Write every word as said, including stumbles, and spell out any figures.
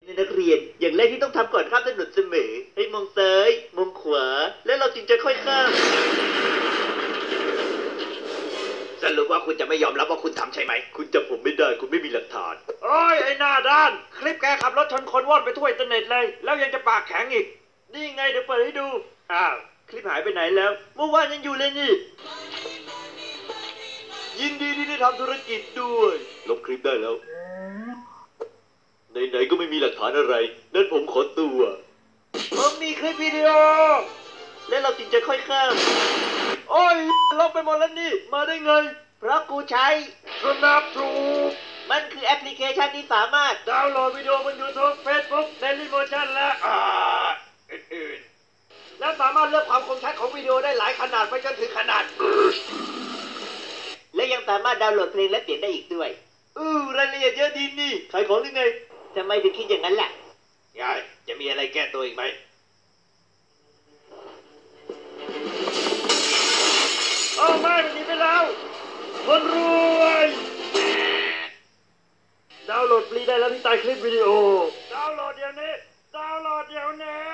นักเรียนอย่างแรกที่ต้องทำก่อนข้ามถนนเสมอให้มองซ้ายมองขวาแล้วเราจึงจะค่อยข้ามสรุปว่าคุณจะไม่ยอมรับว่าคุณทำใช่ไหมคุณจับผมไม่ได้คุณไม่มีหลักฐานโอ้ยไอ้หน้าด้านคลิปแกขับรถชนคนว่อนไปทั่วอินเทอร์เน็ตเลยแล้วยังจะปากแข็งอีกนี่ไงเดี๋ยวเปิดให้ดูอ้าวคลิปหายไปไหนแล้วเมื่อวานยังอยู่เลยนี่ยินดีที่ได้ทำธุรกิจด้วยลบคลิปได้แล้วไหนๆก็ไม่มีหลักฐานอะไรนั่นผมขอตัวผมมีคลิปวิดีโอและเราจึงจะค่อยข้ามโอ้ยลบไปหมดแล้วนี่มาได้ไงเพราะกูใช้ Snapchat มันคือแอปพลิเคชันที่สามารถดาวน์โหลดวิดีโอบน YouTube Facebook Dailymotion และอ่าอื่นๆแล้วสามารถเลือกความคมชัดของวิดีโอได้หลายขนาดไปจนถึงขนาดและยังสามารถดาวน์โหลดเพลงและเปลี่ยนได้อีกด้วยอู้รายละเอียดเยอะดีนี่ขายของหรือไงทำไมถึงคิดอย่างนั้นล่ะยายจะมีอะไรแก้ตัวอีกไหมโอ้ไม่มันหนีไปแล้วคนรวยดาวน์โหลดฟรีได้แล้วที่ใต้คลิปวิดีโอดาวน์โหลดเดี๋ยวนี้ดาวน์โหลดเดี๋ยวนี้